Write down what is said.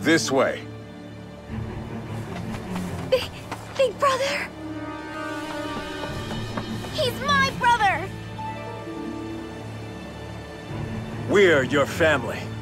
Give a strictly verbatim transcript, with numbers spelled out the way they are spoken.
This way. Big, big brother! He's my brother! We're your family.